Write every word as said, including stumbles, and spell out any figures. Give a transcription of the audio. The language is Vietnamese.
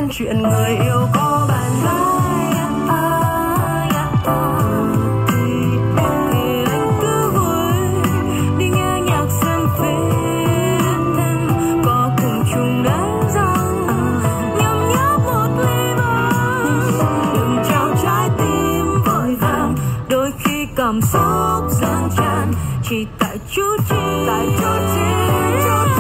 quên chuyện người yêu có bạn gái. Thì anh cứ vui đi nghe nhạc xem phim, có cùng chung đánh răng nhấm nháp một ly bia. Đừng trao trái tim vội vàng, đôi khi cảm xúc dâng tràn chỉ tại chút chi, tại chút chi, chút